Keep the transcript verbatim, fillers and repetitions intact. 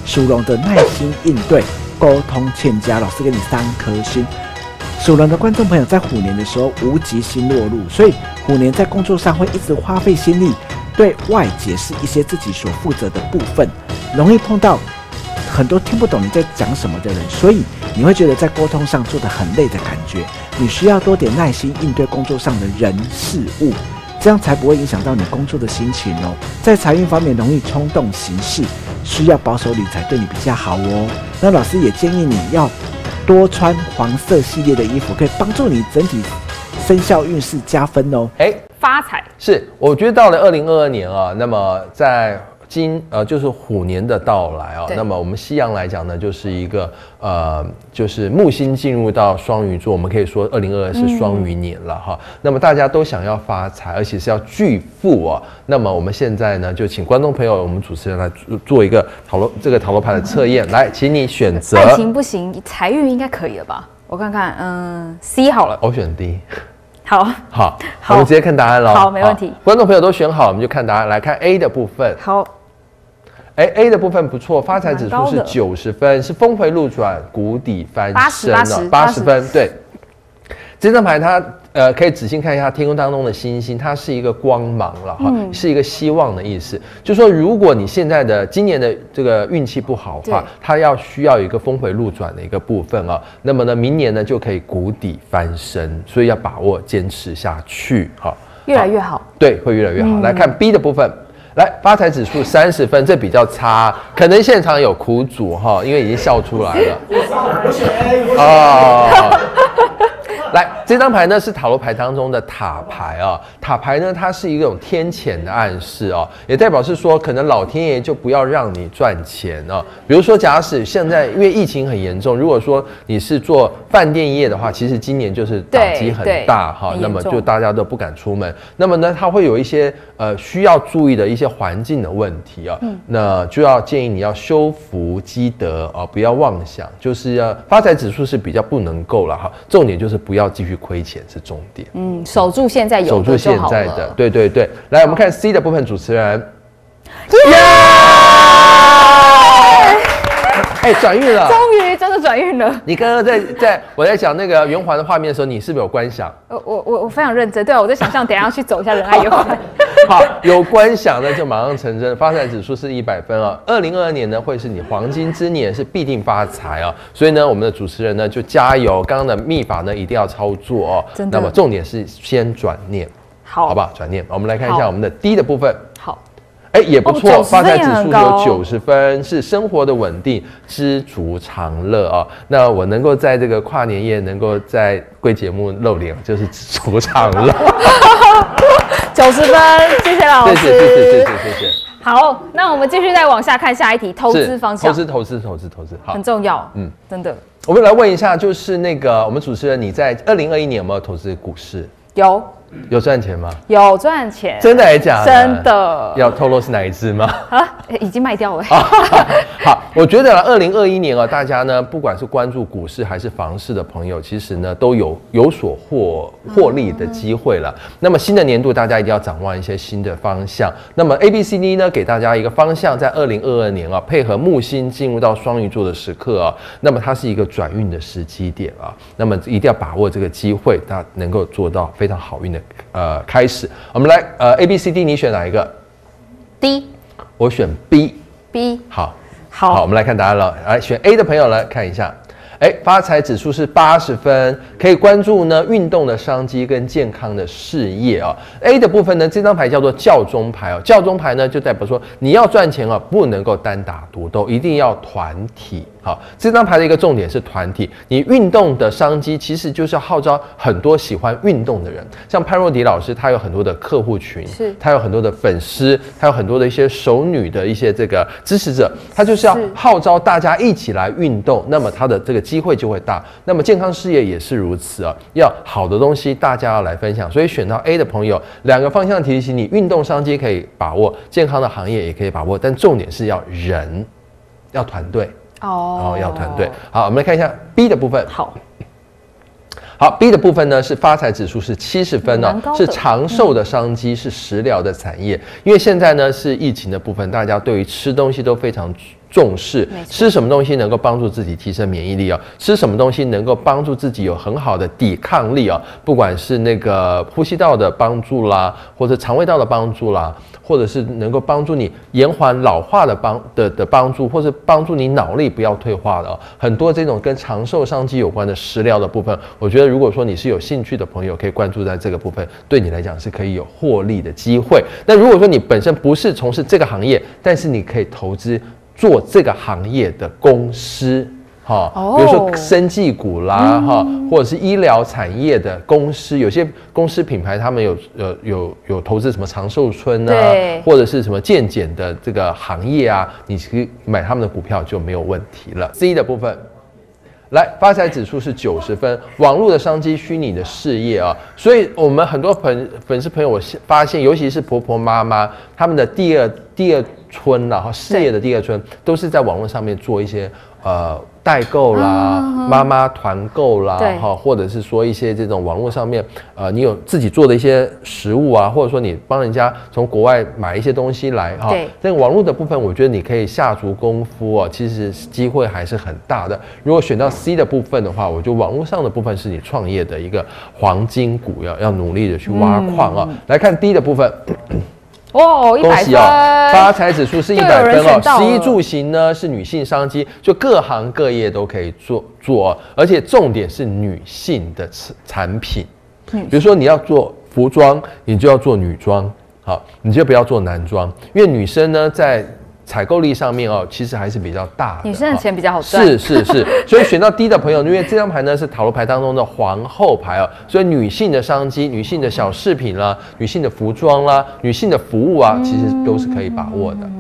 属龙的耐心应对、沟通欠佳，老师给你三颗星。属龙的观众朋友在虎年的时候无极星落入，所以虎年在工作上会一直花费心力对外解释一些自己所负责的部分，容易碰到很多听不懂你在讲什么的人，所以你会觉得在沟通上做得很累的感觉。你需要多点耐心应对工作上的人事物，这样才不会影响到你工作的心情哦。在财运方面容易冲动行事，需要保守理财对你比较好哦。那老师也建议你要多穿黄色系列的衣服，可以帮助你整体生肖运势加分哦。 哎， 发财是，我觉得到了二零二二年啊，那么在今呃就是虎年的到来啊，那么我们西洋来讲呢，就是一个呃就是木星进入到双鱼座，我们可以说二零二二是双鱼年了哈、嗯。那么大家都想要发财，而且是要巨富啊。那么我们现在呢，就请观众朋友，我们主持人来做一个塔罗这个塔罗牌的测验，来，请你选择。 爱情不行，财运应该可以了吧？我看看，嗯 ，C 好了。 我选 D。 好， 好，我们直接看答案喽。 好，没问题。 观众朋友都选好，我们就看答案。来看 A 的部分。 好。 哎 ，A 的部分不错，发财指数是九十分，是峰回路转，谷底翻身了，八十分。对，这张牌它呃可以仔细看一下天空当中的星星，它是一个光芒了哈、嗯，是一个希望的意思。就说如果你现在的今年的这个运气不好的话，它要需要一个峰回路转的一个部分啊，那么呢明年呢就可以谷底翻身，所以要把握坚持下去哈， 越来越好。 对，会越来越好。嗯、来看 B 的部分。来，发财指数三十分，这比较差，可能现场有苦主哈，因为已经笑出来了。哦，来，这张牌呢是塔罗牌当中的塔牌啊，塔牌呢它是一种天谴的暗示啊，也代表是说可能老天爷就不要让你赚钱啊。比如说，假使现在因为疫情很严重，如果说你是做饭店业的话，其实今年就是打击很大哈，那么就大家都不敢出门。那么呢，它会有一些呃需要注意的一些环境的问题啊，嗯、那就要建议你要修福积德啊，不要妄想，就是要发财指数是比较不能够了哈，重点就是不要继续亏钱是重点。嗯， 守住现在有的就好了， 守住现在的，对对对。来，我们看 C 的部分，主持人。 耶！ 哎，转运了， 终于真的转运了。 你刚刚在在我在讲那个圆环的画面的时候，你是不是有观想？ 我我我我非常认真，对啊，我在想象等一下要去走一下仁爱圆环。 好，有观想呢就马上成真，发财指数是一百分啊。二零二二年呢会是你黄金之年，是必定发财啊。所以呢，我们的主持人呢就加油，刚刚的秘法呢一定要操作哦。真的。那么重点是先转念，好，好不好？转念。我们来看一下我们的 D 的部分。 好。 哎，也不错，发财指数有九十分，是生活的稳定，知足常乐啊。那我能够在这个跨年夜能够在贵节目露脸，就是知足常乐。 九十分，谢谢老师， 谢谢谢谢谢谢谢谢。 好，那我们继续再往下看下一题，投资方向， 投资投资投资投资，好， 很重要，嗯，真的。 我们来问一下，就是那个我们主持人，你在二零二一年有没有投资股市？ 有。 有赚钱吗？ 有赚钱， 真的还是假的？ 真的。 要透露是哪一支吗？ 啊，已经卖掉了。 好，我觉得二零二一年啊，大家呢，不管是关注股市还是房市的朋友，其实呢都有有所获获利的机会了。嗯、那么新的年度，大家一定要掌握一些新的方向。那么 A B C D 呢，给大家一个方向，在二零二二年啊，配合木星进入到双鱼座的时刻啊，那么它是一个转运的时机点啊，那么一定要把握这个机会，它能够做到非常好运的。呃，开始，我们来呃 A B C D， 你选哪一个 ？D， 我选 B。 B， 好， 好， 好，我们来看答案了。来，选 A 的朋友来看一下。哎，发财指数是八十分，可以关注呢运动的商机跟健康的事业啊、哦。A 的部分呢，这张牌叫做教宗牌哦，教宗牌呢就代表说你要赚钱啊，不能够单打独斗，一定要团体。好，这张牌的一个重点是团体，你运动的商机其实就是要号召很多喜欢运动的人，像潘若迪老师，他有很多的客户群，是，他有很多的粉丝，他有很多的一些熟女的一些这个支持者，他就是要号召大家一起来运动，那么他的这个机会就会大。那么健康事业也是如此啊，要好的东西大家要来分享，所以选到 A 的朋友，两个方向提醒你，运动商机可以把握，健康的行业也可以把握，但重点是要人，要团队。哦，然后要团队。好，我们来看一下 B 的部分。 好， 好 ，B 的部分呢是发财指数是七十分哦，是长寿的商机，是食疗的产业。因为现在呢是疫情的部分，大家对于吃东西都非常重视。吃什么东西能够帮助自己提升免疫力啊？吃什么东西能够帮助自己有很好的抵抗力啊？不管是那个呼吸道的帮助啦，或者肠胃道的帮助啦，或者是能够帮助你延缓老化的帮的的帮助，或是帮助你脑力不要退化的、哦、很多这种跟长寿商机有关的食疗的部分，我觉得如果说你是有兴趣的朋友，可以关注在这个部分，对你来讲是可以有获利的机会。那如果说你本身不是从事这个行业，但是你可以投资做这个行业的公司。哈、哦，比如说生技股啦，哈、嗯，或者是医疗产业的公司，有些公司品牌他们有呃有有投资什么长寿村啊，或者是什么健检的这个行业啊，你可以买他们的股票就没有问题了。C 的部分。来，发财指数是九十分，网络的商机、虚拟的事业啊，所以我们很多粉粉丝朋友，我发现，尤其是婆婆妈妈，他们的第二第二春啦，哈，事业的第二春，都是在网络上面做一些呃代购啦、妈妈团购啦，哈，或者是说一些这种网络上面，呃，你有自己做的一些食物啊，或者说你帮人家从国外买一些东西来，哈，这个网络的部分，我觉得你可以下足功夫啊，其实机会还是很大的。如果选到 C 的部分的话，我觉得网络上的部分是你创业的一个黄金股，要要努力的去挖矿啊。嗯、来看 D 的部分。 哦，一百分， 哦，发财指数是一百分哦。食衣住行呢是女性商机，就各行各业都可以做做，而且重点是女性的产品。比如说你要做服装，你就要做女装，好，你就不要做男装，因为女生呢在采购力上面哦，其实还是比较大的， 女生的钱比较好赚。 是是是，所以选到 D 的朋友，因为这张牌呢是塔罗牌当中的皇后牌哦，所以女性的商机、女性的小饰品啦、女性的服装啦、女性的服务啊，其实都是可以把握的。